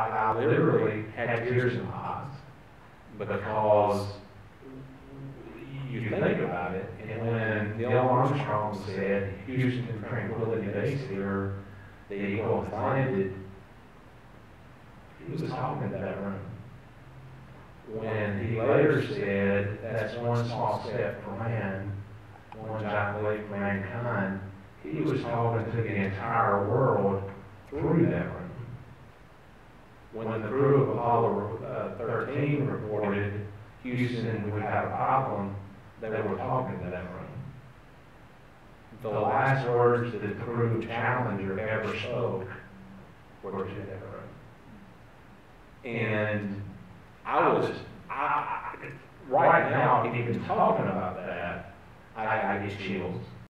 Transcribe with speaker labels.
Speaker 1: I literally had tears in my eyes because you think about it, and when Neil Armstrong said Houston Tranquility Base here, the Eagle has landed, he was talking to that room. When he later said, that's one small step for man, one giant leap for mankind, he was talking to the entire world through that room. When the crew of Apollo 13 reported Houston would have a problem, they were talking to that room. The last words that the crew of Challenger ever spoke were to that room. And I right now, even talking about that, I get chills.